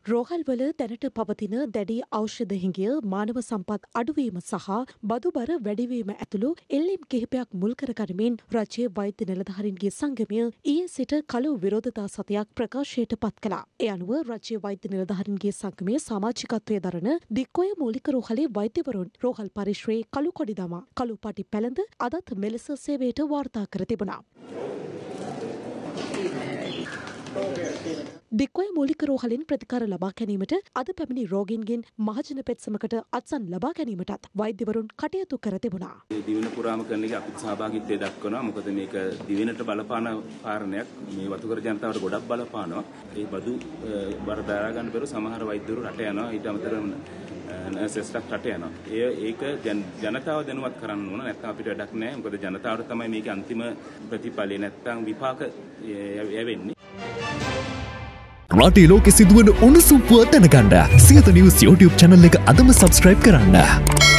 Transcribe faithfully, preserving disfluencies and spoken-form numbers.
රෝහල්වල දැනට පවතින දැඩි ඖෂධ හිඟය, මානව සම්පත් අඩුවීම සහ බදුබර වැඩිවීම ඇතුළු එල්ලීම් කිහිපයක් මුල් කර ගනිමින් රජයේ වෛද්‍ය නිලධාරීන්ගේ සංගමය ඊයේ සිට කළු විරෝධතා සතියක් ප්‍රකාශයට පත් කළා. ඒ අනුව රජයේ වෛද්‍ය නිලධාරීන්ගේ සංගමය සමාජිකත්වයේ දරන දික්කොය මූලික රෝහලේ වෛද්‍යවරුන් රෝහල් පරිශ්‍රයේ කළු කොඩි දමා කළු පටි පැළඳ අදත් මෙලෙස සේවයට වාර්තා කර තිබුණා. දික්කොය මූලික රෝහලින් ප්‍රතිකාර ලබා ගැනීමට අද පැමිණි රෝගීන්ගෙන් මහජන පෙත්සමකට අත්සන් ලබා ගැනීමටත් වෛද්‍යවරුන් කටයුතු කර තිබුණා. දිවෙන පුරාම කරන එක අපිට සහභාගීත්වය දක්වනවා. මොකද මේක දිවෙනට බලපාන කාරණයක්. මේ වතුකර ජනතාවට ගොඩක් බලපානවා. ඒ බදු බර දරා ගන්න බැරුව සමහර වෛද්‍යවරු රට යනවා. ඊට අමතරව නර්සස්ලා රට යනවා. ඒ ඒක ජනතාව දැනුවත් කරන්න ඕන. නැත්නම් අපිට වැඩක් නැහැ. මොකද ජනතාවට තමයි මේකේ අන්තිම ප්‍රතිඵලය නැත්නම් විපාක යවෙන්නේ. රටේ ලෝකෙ සිදුවන උණුසුම් පුවත් දැනගන්න සියත නිවුස් YouTube channel එක අදම subscribe කරන්න.